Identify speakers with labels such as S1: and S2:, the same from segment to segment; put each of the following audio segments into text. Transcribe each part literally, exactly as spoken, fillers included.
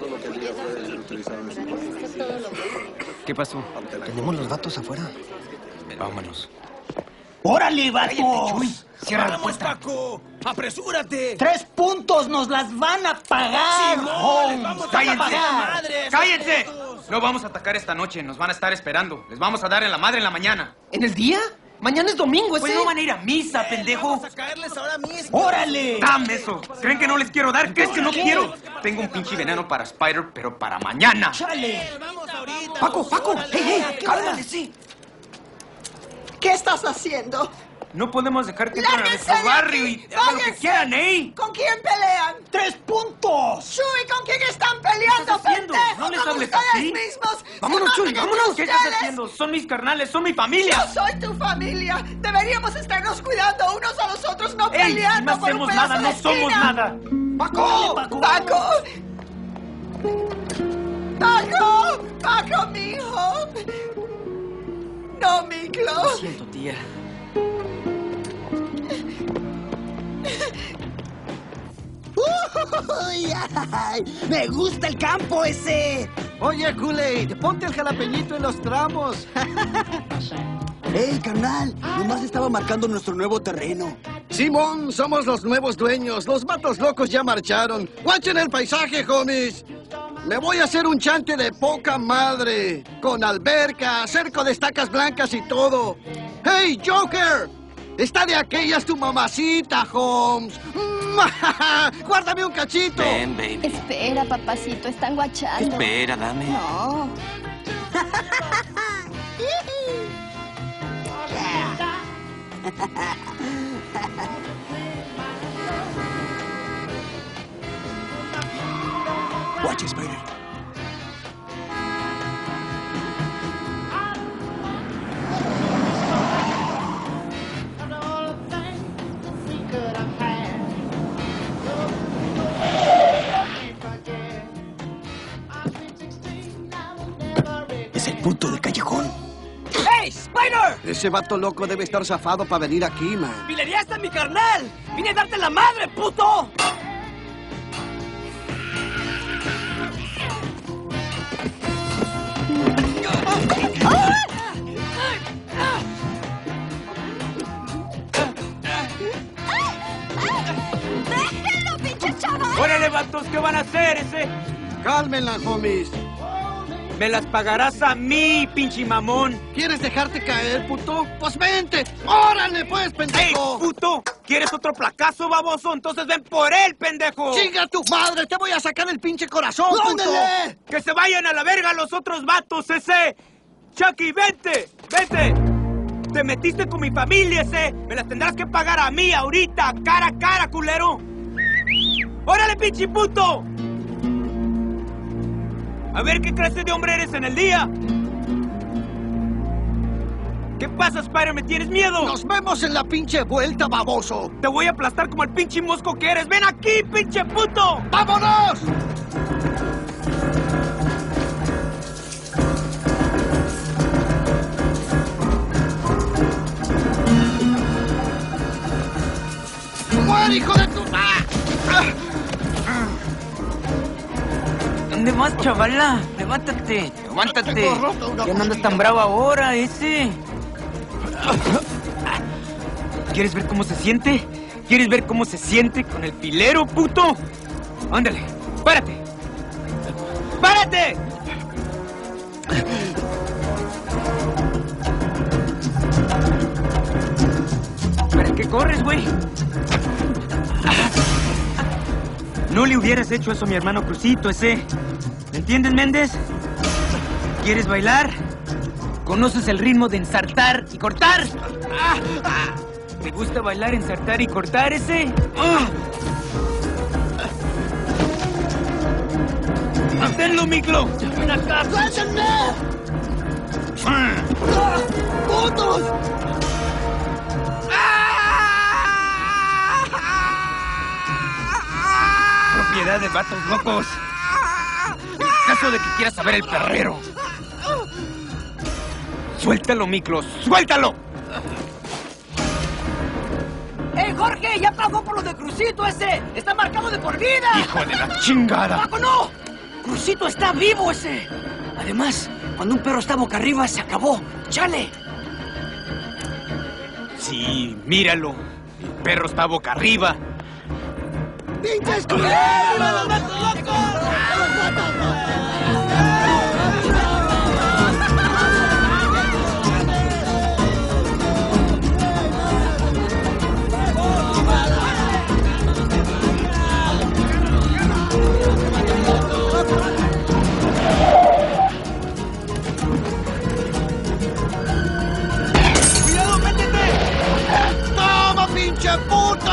S1: ¿Qué pasó?
S2: Tenemos los vatos afuera.
S1: Vámonos.
S3: ¡Órale, vatos!
S1: Chuy, cierra la
S4: ¡Vamos,
S1: puerta.
S4: Paco! ¡Apresúrate!
S3: ¡Tres puntos! ¡Nos las van a pagar!
S4: ¡Simón!
S3: Holmes!
S4: ¡Les vamos a
S1: ¡Cállense!
S4: pagar! ¡Madre!
S1: ¡Cállense! No vamos a atacar esta noche, nos van a estar esperando. Les vamos a dar en la madre en la mañana.
S2: ¿En el día? Mañana es domingo, ese.
S1: Pues no van a ir a misa, pendejo.
S4: ¡Vamos a caerles ahora mismo!
S3: ¡Órale!
S1: Dame eso. ¿Creen que no les quiero dar? ¿Crees que no quiero? Tengo un pinche veneno para Spider, pero para mañana.
S3: ¡Chale!
S4: ¡Vamos ahorita!
S2: Paco, Paco,
S4: órale,
S2: hey, hey,
S4: órale.
S2: cálmale, sí.
S5: ¿Qué estás haciendo?
S1: No podemos dejar que entren a
S5: ¡Lárguense
S1: nuestro
S5: de
S1: barrio
S5: aquí!
S1: y hagan lo que
S5: ¡Váyanse!
S1: quieran, ¿eh?
S5: ¿Con quién pelean?
S3: ¡Tres puntos!
S5: ¡Chuy, con quién están peleando,
S1: ¿Qué estás haciendo?
S5: pendejo?
S1: No les
S5: ¡Con
S1: hables
S5: ustedes
S1: así.
S5: mismos!
S2: Vámonos,
S5: ¡Se
S2: Chuy,
S5: matan
S2: vámonos.
S5: entre
S1: ¿Qué estás
S5: ustedes!
S1: haciendo? Son mis carnales, son mi familia.
S5: Yo soy tu familia. Deberíamos estarnos cuidando unos a los otros, no
S1: ¡Ey!
S5: peleando
S1: No
S5: por un
S1: hacemos
S5: pedazo
S1: nada,
S5: de
S1: no somos
S5: esquina.
S1: nada.
S3: ¡Paco!
S5: ¡Paco! ¡Paco! ¡Paco, mijo! No, Miklo.
S1: Lo siento, tía.
S6: Uy, ay, me gusta el campo ese.
S7: Oye, Kool-Aid, ponte el jalapeñito en los tramos.
S6: Ey, carnal, nomás estaba marcando nuestro nuevo terreno.
S7: Simón, somos los nuevos dueños. Los vatos locos ya marcharon. ¡Guachen el paisaje, homies! Me voy a hacer un chante de poca madre. Con alberca, cerco de estacas blancas y todo. ¡Hey, Joker! Está de aquellas tu mamacita, Holmes. Guárdame un cachito.
S1: Ven, baby.
S8: Espera, papacito, están guachando.
S1: Espera, dame.
S8: No.
S6: Watch it, Spider. Es el punto del callejón.
S2: ¡Hey, Spider!
S7: Ese vato loco debe estar zafado para venir aquí, man.
S2: ¡Pilería está mi carnal! ¡Vine a darte la madre, puto!
S8: ¡Déjenlo, pinche chaval!
S1: ¡Órale, vatos! ¿Qué van a hacer ese?
S7: Cálmenla, homies.
S1: Me las pagarás a mí, pinche mamón.
S7: ¿Quieres dejarte caer, puto? ¡Pues vente! ¡Órale, pues,
S1: ¡Ey,
S7: pendejo!
S1: puto! ¿Quieres otro placazo, baboso? Entonces ven por él, pendejo.
S7: ¡Chinga tu madre! ¡Te voy a sacar el pinche corazón, puto!
S6: ¡Ándale!
S1: ¡Que se vayan a la verga los otros vatos, ese! ¡Chucky, vente! ¡Vente! ¡Te metiste con mi familia, ese! ¡Me las tendrás que pagar a mí ahorita, cara a cara, culero! ¡Órale, pinche puto! A ver qué clase de hombre eres en el día. ¿Qué pasa, Spider? ¿Me tienes miedo?
S7: ¡Nos vemos en la pinche vuelta, baboso!
S1: Te voy a aplastar como el pinche mosco que eres. ¡Ven aquí, pinche puto!
S7: ¡Vámonos! ¡Muere, hijo de tu... ¡Ah!
S1: ¿Dónde vas, chavala? Levántate, levántate.
S7: Tengo roto una
S1: Ya no andas
S7: costilla.
S1: tan bravo ahora, ese. ¿Quieres ver cómo se siente? ¿Quieres ver cómo se siente con el pilero, puto? Ándale, párate. ¡Párate! ¿Para qué corres, güey? No le hubieras hecho eso a mi hermano Crucito, ese. ¿Me entiendes, Méndez? ¿Quieres bailar? ¿Conoces el ritmo de ensartar y cortar? Ah, ah. ¿Te gusta bailar, ensartar y cortar, ese? Ah. ¡Manténlo, Miklo! ¡Ven acá!
S6: ¡Suéltenme!
S1: Ah.
S6: ¡Putos!
S1: Propiedad de vatos locos. En caso de que quieras saber el perrero. Suéltalo, Miklo, suéltalo.
S2: ¡Eh, Jorge! ¡Ya pagó por lo de Crucito ese! ¡Está marcado de por vida!
S1: Hijo de la chingada.
S2: ¡Paco, no! Crucito está vivo ese. Además, cuando un perro está boca arriba, se acabó. ¡Chale!
S1: Sí, míralo. El perro está boca arriba.
S7: ¡Pinches
S4: ¡Cuidado, métete!
S7: ¡Toma, pinche puto!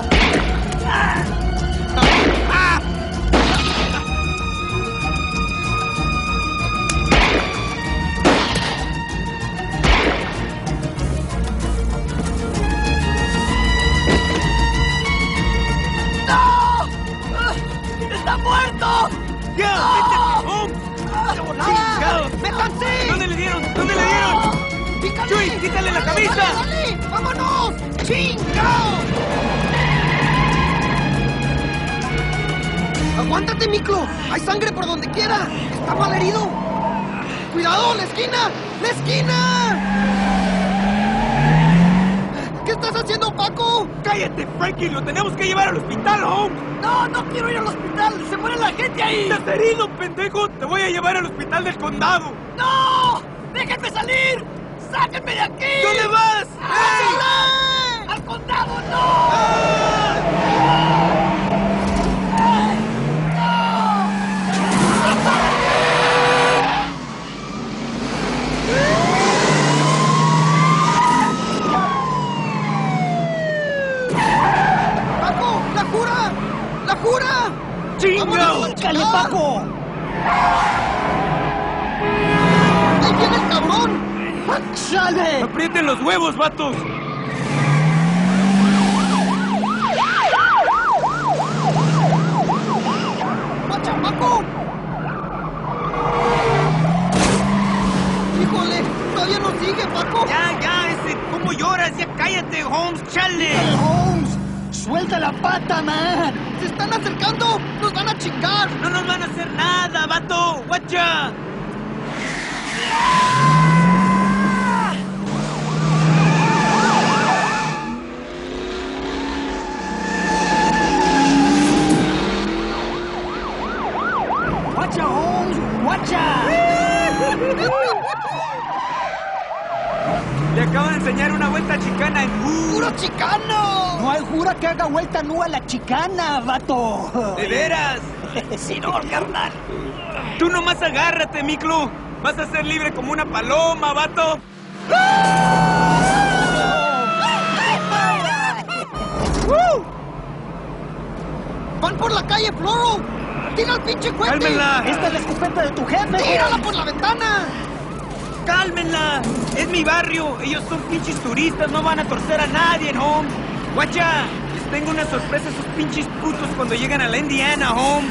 S2: ¡Está muerto!
S1: ¡Ya! ¡Métete, Holmes! ¡Chingado!
S2: ¡Métanse!
S1: ¿Dónde le dieron? ¿Dónde le dieron? ¡Chuy, quítale la camisa!
S7: ¡Dale, dale! ¡Vámonos! ¡Chingao! ¡Aguántate, Miclo! ¡Hay sangre por donde quiera! ¡Está mal herido! ¡Cuidado! ¡La esquina! ¡La esquina! ¿Qué estás haciendo, Paco?
S1: ¡Cállate, Frankie! ¡Lo tenemos que llevar al hospital, Holmes!
S2: ¡No, no quiero ir al hospital! ¡Se muere la gente ahí!
S1: ¡Estás herido, pendejo! ¡Te voy a llevar al hospital del condado!
S2: ¡No! ¡Déjenme salir! ¡Sáquenme de aquí!
S1: ¿Dónde vas?
S2: ¡Ay! ¡Al condado, no!
S7: ¡Paco! ¡La jura! ¡La jura!
S1: ¡Chingo!
S3: ¡Híncale, Paco!
S7: ¡Ahí viene el cabrón!
S3: ¡Chale!
S1: ¡Aprieten los huevos, vatos!
S7: ¡Guacha, Paco! ¡Híjole! ¡Todavía nos sigue, Paco!
S1: ¡Ya, ya! Ese, ¿cómo lloras? ¡Ya cállate, Holmes! ¡Chale!
S3: Holmes! ¡Suelta la pata, man!
S7: ¡Se están acercando! ¡Nos van a chingar!
S1: ¡No nos van a hacer nada, vato! ¡Guacha!
S3: ¡Guacha, Holmes! ¡Guacha!
S1: Le acabo de enseñar una vuelta chicana en U.
S7: ¡Puro chicano!
S3: No hay jura que haga vuelta nua a la chicana, vato.
S1: ¿De veras?
S2: ¡Sí, no, carnal!
S1: Tú nomás agárrate, Miclo. Vas a ser libre como una paloma, vato.
S7: ¡Van por la calle, Floro! ¡Tira el pinche cohete!
S1: ¡Cálmenla!
S3: Esta es la escopeta de tu jefe.
S7: ¡Tírala por la ventana!
S1: ¡Cálmenla! ¡Es mi barrio! Ellos son pinches turistas, no van a torcer a nadie, Holmes. ¡Guacha! Les tengo una sorpresa a esos pinches putos cuando llegan a la Indiana, Holmes.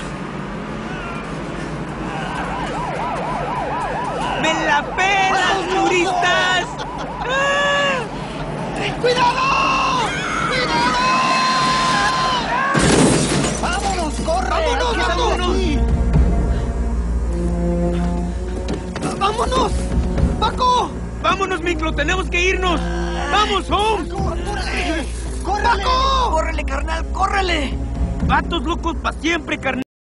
S1: ¡Me la pelas, turistas! ¡Ah!
S7: ¡Cuidado! ¡Cuidado!
S3: ¡Vámonos, corre!
S7: ¡Vámonos,
S3: ¡Hay que salir de
S7: vámonos!
S3: aquí!
S7: ¡Vámonos! ¡Paco!
S1: ¡Vámonos, Miclo! ¡Tenemos que irnos! ¡Vamos, Holmes!
S3: ¡Córrele!
S7: ¡Paco!
S2: ¡Córrele, carnal! ¡Córrele!
S1: ¡Vatos locos para siempre, carnal!